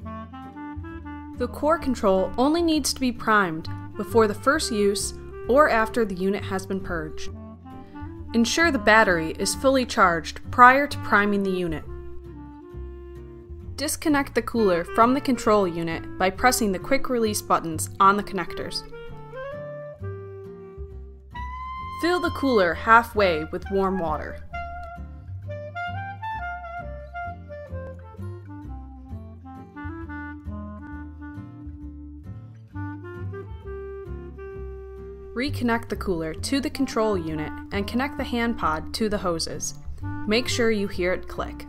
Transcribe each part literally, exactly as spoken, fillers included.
The core control only needs to be primed before the first use or after the unit has been purged. Ensure the battery is fully charged prior to priming the unit. Disconnect the cooler from the control unit by pressing the quick release buttons on the connectors. Fill the cooler halfway with warm water. Reconnect the cooler to the control unit and connect the hand pod to the hoses. Make sure you hear it click.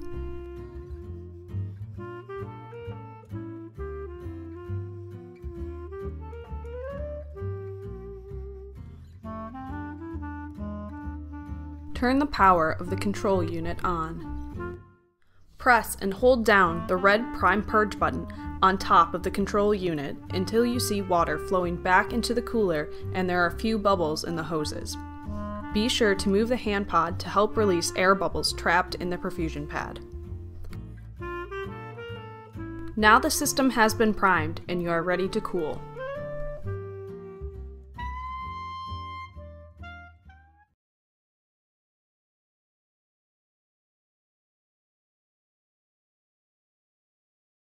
Turn the power of the control unit on. Press and hold down the red Prime Purge button on top of the control unit until you see water flowing back into the cooler and there are a few bubbles in the hoses. Be sure to move the hand pod to help release air bubbles trapped in the perfusion pad. Now the system has been primed and you are ready to cool.